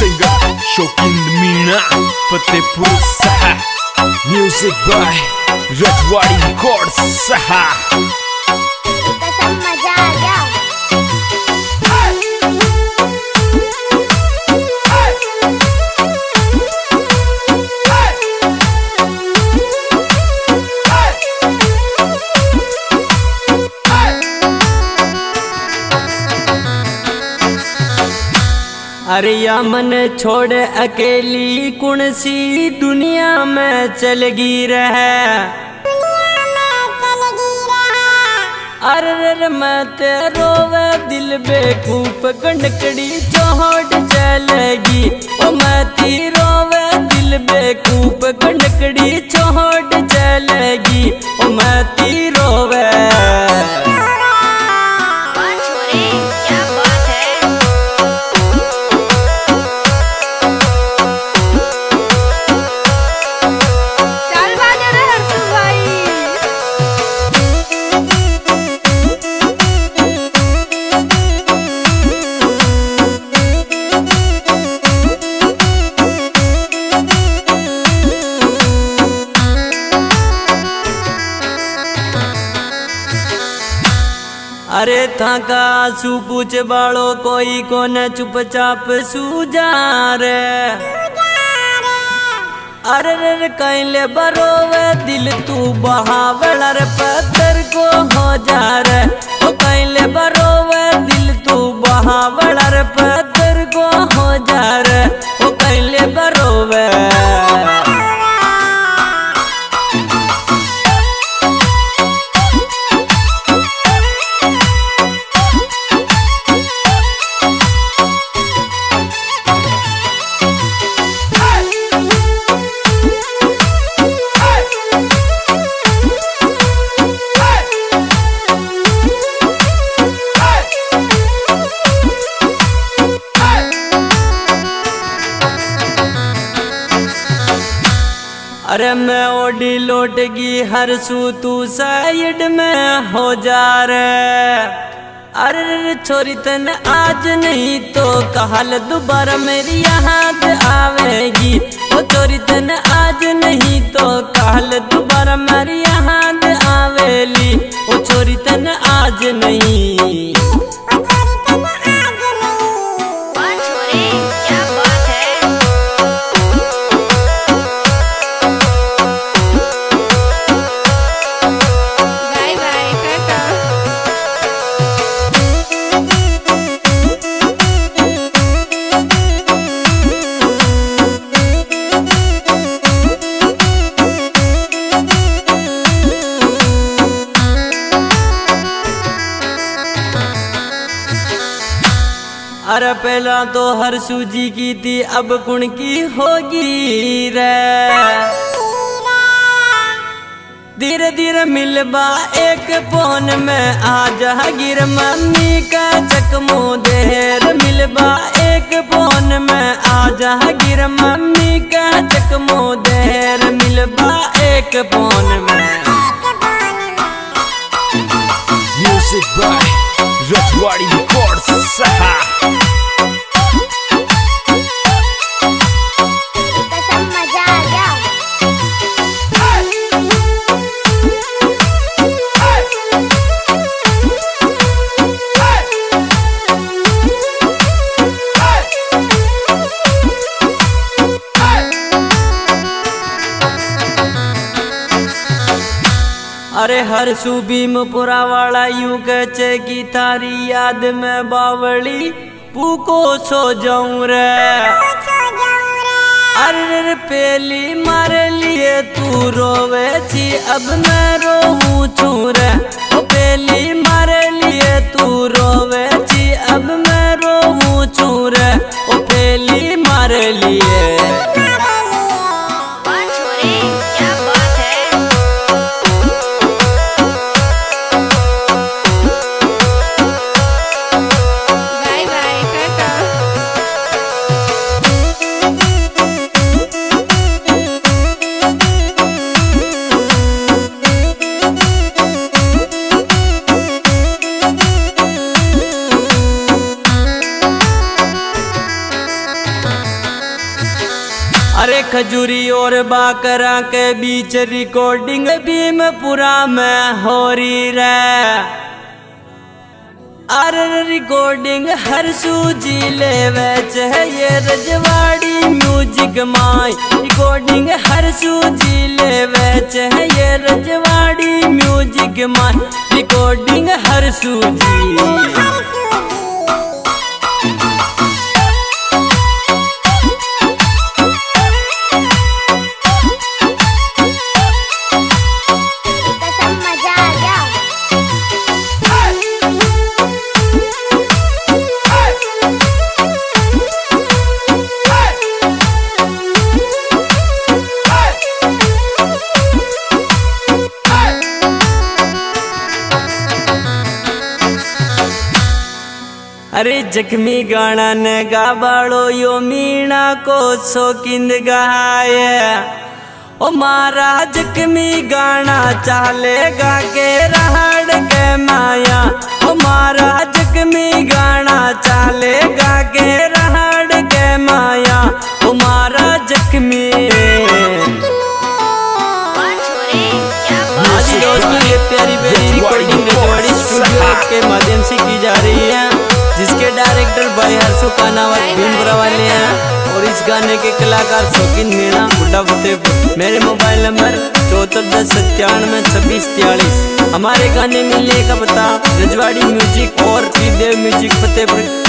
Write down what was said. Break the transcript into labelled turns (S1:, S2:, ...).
S1: Singer शौकीन मीणा फतेहपुर सहा। Music by Rajwadi records सहा।
S2: कसम मजा आ गया।
S3: अरे या मन छोड़ अकेली कौन सी दुनिया में चलगी रह। अरे मैं तेरो वे दिल बेकूफ गंडकड़ी चौहट चलेगी। ओ मैं तेरो वे दिल बेकूफ गंडकड़ी चौहट चलेगी। ओ मैं तेरो वे अरे था का आंसू पूछ बाड़ो कोई को न चुपचाप सूजा रे। अरे कहले बरोवे दिल तू बहावड़ पत्थर को हो जा रे। ओ कहले बरोवे दिल तू बहावड़ पत्थर को हो जा रे। ओ कहले बरोवे अरे मैं ओडी लौट गई हर सू तू साइड में हो जा रे। अरे छोरी तन आज नहीं तो कल दोबारा मेरी याद आवेगी। ओ छोरी तन आज नहीं तो कल दोबारा मेरी याद आवेली। ओ छोरी तन आज नहीं। अरे पहला तो हर सूजी की थी अब कुण की होगी रे। धीरे धीरे मिलबा एक फोन में आ जहागीर मम्मी का चकमो देर। मिलबा एक फोन में आ जहागीर मम्मी का चकमो देर। मिलबा एक फोन में।
S1: म्यूजिक बाय रजवाड़ी रिकॉर्ड्स सहा।
S2: कसम मजा आ गया।
S3: अरे हर सुबीम पुरा वाला यूं कचे की तारी याद में बावली पूको सो जाऊं रे। अरे पहली मारे लिए तू रोवे छी अब मैं रोऊं छू रे। ओ पहली मारे लिए तू रोवे छी अब मैं रोऊं छू रे। ओ पहली मारे लिए अरे खजूरी और बाकरा के बीच रिकॉर्डिंग भीमपुरा में हो रही रे। अरे रिकॉर्डिंग हर सूजी ले वैच है ये रजवाड़ी म्यूजिक माई। रिकॉर्डिंग हर सूजी ले वैच है ये रजवाड़ी म्यूजिक माई। रिकॉर्डिंग हर सूजी अरे जख्मी गाना ने गाबाड़ो यो मीणा को शौकीन गाए। ओ मारा जख्मी गाना चालेगा के रहड़ के माया। ओ मारा जख्मी गाना चालेगा के रहड़ के माया। ओ मारा जख्मी आज दोस्तों ये प्यारी प्यारी रिकॉर्डिंग रजवाड़ी स्टूडियो के माध्यम से की जा रही है, जिसके डायरेक्टर भाई हर्षु कानावत भीमपुरा वाले हैं और इस गाने के कलाकार शौकीन मीणा बुड्ढा फतेहपुर। मेरे मोबाइल नंबर 7410972643। हमारे गाने मिलने का पता रजवाड़ी म्यूजिक और श्रीदेव म्यूजिक फतेहपुर